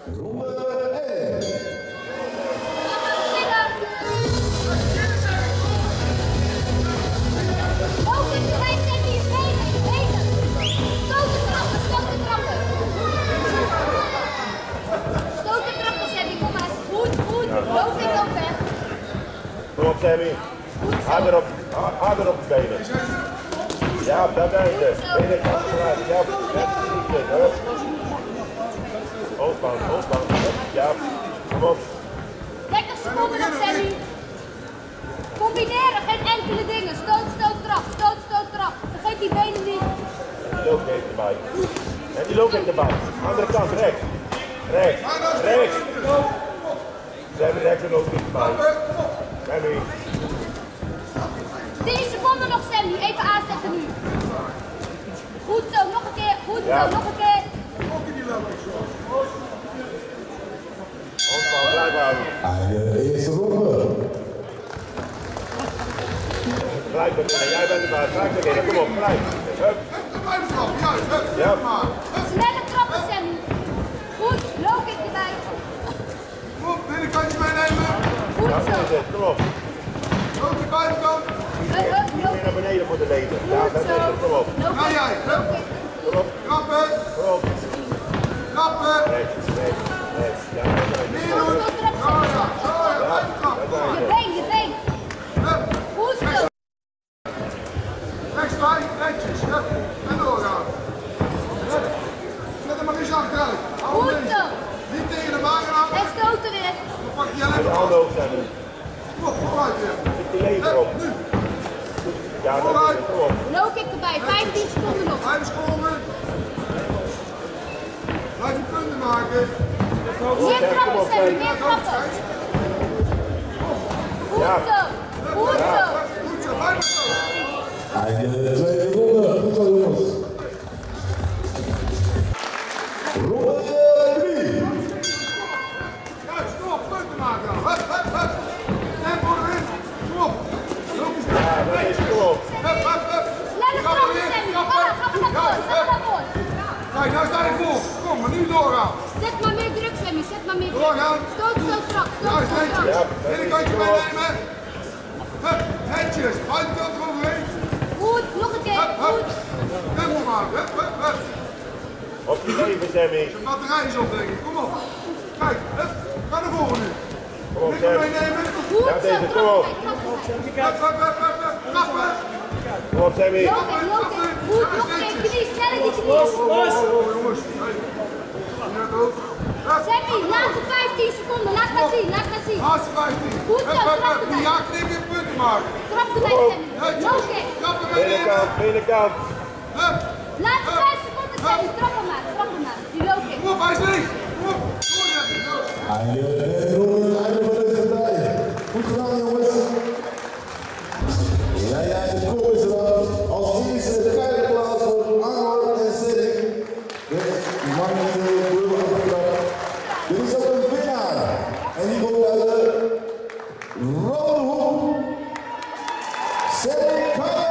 Kom op, Sammy. Harder op de benen. Ja, daar ben je. Benen kant eruit. Ja, net precies. Hoofdbouw. Ja, kom op. 30 seconden nog, Sammy. Combineren, geen enkele dingen. Stoot, trap. Vergeet die benen niet. En die loopketen erbij. Andere kant, rechts. Sammy, rechts en loopketen erbij. Sammy. 10 seconden nog, Sammy. Even aanzetten nu. Goed zo, nog een keer. Nog een keer. Hoofdbouw, blijf houden. Eerste ronde. Gelijk beginnen, jij bent erbij. Gelijk beginnen, kom op, gelijk. Hup. Ja. Snelle trappen, Sammy. Goed, loop ik erbij. Kom op, binnenkantje meenemen. Goed Ja, zo. kom op. Loop de buitenkant. Weer naar beneden voor de leden. Ja, dat is het, kom op. Ga jij. Kom op. Trappen. Kom op. Trappen. Rechts. Ja, Meer doen. Ja. Blijf trappen. Je been. Goed zo. Rechts bij, netjes. En doorgaan. Zet hem maar eens achteruit. Goed zo. Niet tegen de wagen aan. En stoten weer. Dan pak je je de even handen hoog zijn nu. Kom op, vooruit weer. Zit die lever op. Nu. Ja, dat is het, kom op. Loop ik erbij. 15 seconden nog. Blijf scoren. Blijf je punten maken. Meer trappen, Sammy. Meer trappen. Goed zo. Goed zo, blijf maar zo. Einde tweede ronde. Goed zo, jongens. Ronde 3. Juist, kom op, punten maken dan. Hup. Tempo erin. Kom op. Loop eens Ja, dat is het, kom op. Hup. Snelle trappen, Sammy. Ga maar naar voren. Kijk, nou sta je voor. Kom, maar nu doorgaan. Zet maar meer druk, Sammy. Doorgaan. Stoot, trap. Juist, netjes. Ja, Binnenkantje meenemen. Hup, netjes. Buitenkant eroverheen. Goed, nog een keer. Goed. Tempo maken. Hup. Op die leven, Sammy. De batterij is op, denk ik. Kom op. Kijk, hup. Ga naar voren nu. Kom op, Niks Sammy. meenemen. Goed Ja, zo. deze, kom op. Hup. Trappen. Kom op, Sammy. Loop in. Goed, nog een keer. Knie, sneller die knie. Jongens. Net ook. Sammy, laatste 15 seconden. Laat maar zien. Laatste 15. Goed zo, trap erbij. Ja, knip je punten maken. Trap erbij, Sammy. Loop in. Trappen meenemen. Binnenkant. Hup. Laatste 5 seconden, Sammy. Trap hem maar. Die loop in. Kom op, hij is leeg. Kom op. Doorzetten. Einde derde ronde. Einde van deze partij. Goed gedaan, jongens. Ja, de kop is eraf. Als eerste de vijfde plaats voor Angor en Cedric. De man met de dubbele aftrap. Dit is ook een winnaar. En die komt uit de rode hoek. Cedric.